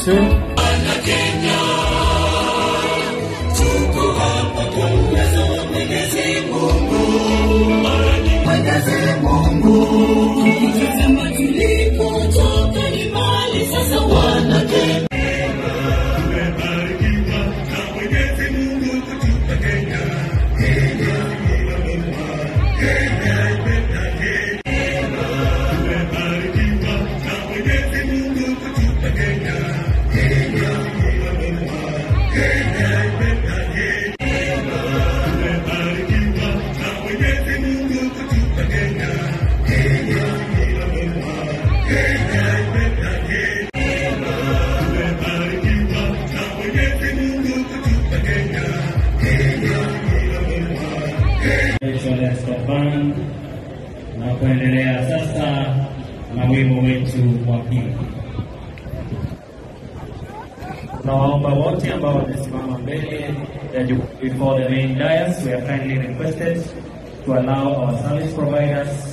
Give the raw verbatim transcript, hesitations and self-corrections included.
two. Na kuendelea sasa na wimbo wetu wa pili. Tunawaomba wote ambao wamesimama mbele ya jukwaa before the main dais, we are kindly requested to allow our service providers